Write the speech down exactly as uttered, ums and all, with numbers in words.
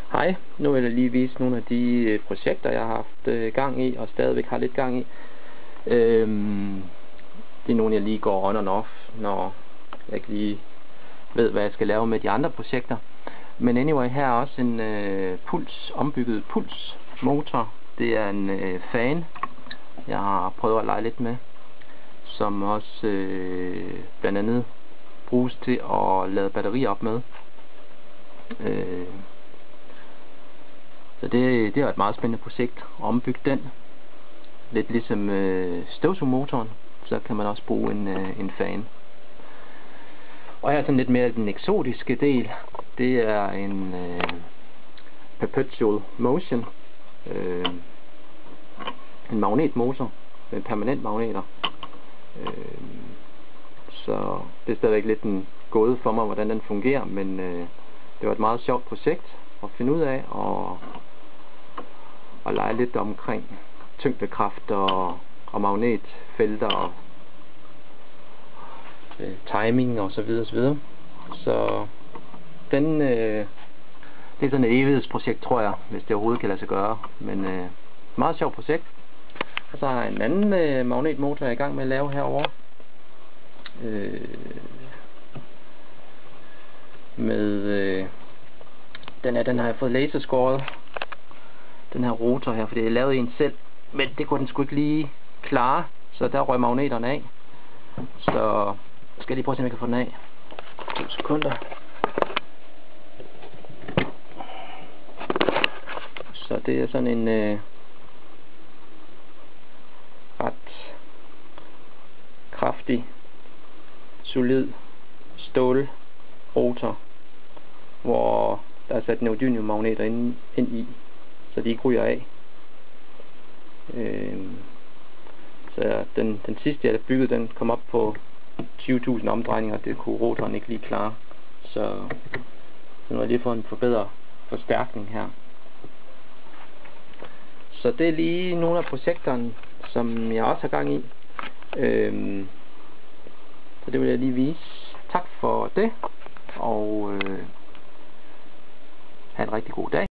Hej, nu vil jeg lige vise nogle af de øh, projekter, jeg har haft øh, gang i, og stadigvæk har lidt gang i. Øhm, det er nogle, jeg lige går on and off, når jeg ikke lige ved, hvad jeg skal lave med de andre projekter. Men anyway, her er også en øh, puls, ombygget pulsmotor. Det er en øh, fan, jeg har prøvet at lege lidt med, som også øh, blandt andet bruges til at lade batterier op med. Øh, Så det, det er et meget spændende projekt at ombygge den. Lidt ligesom øh, støvsugermotoren, så kan man også bruge en, øh, en fan. Og her er sådan lidt mere den eksotiske del. Det er en øh, perpetual motion. Øh, en magnetmotor med permanent magneter. Øh, så det er stadigvæk lidt en gåde for mig, hvordan den fungerer, men øh, det var et meget sjovt projekt at finde ud af, og og lege lidt omkring tyngdekraft og, og magnetfelter og øh, timing og så videre, så videre. Så den øh, det er sådan et evighedsprojekt, tror jeg, hvis det overhovedet kan lade sig gøre. Men øh, meget sjovt projekt. Og så har jeg en anden øh, magnetmotor, jeg er i gang med at lave herovre. Øh, med øh, den er den har jeg fået laserskåret. Den her rotor her, fordi jeg lavede en selv, men det kunne den sgu ikke lige klare, så der røg magneterne af. Så skal jeg lige prøve at se, om jeg kan få den af. To sekunder. Så det er sådan en øh, ret kraftig, solid stålrotor, hvor der er sat neodymiummagneter ind, ind i, så de ikke ryger af. Øh, så den, den sidste jeg byggede, den kom op på tyve tusind omdrejninger, det kunne rotoren ikke lige klare. Så, så nu har jeg lige fået en forbedret forstærkning her. Så det er lige nogle af projekterne, som jeg også har gang i. Øh, så det vil jeg lige vise. Tak for det, og øh, have en rigtig god dag.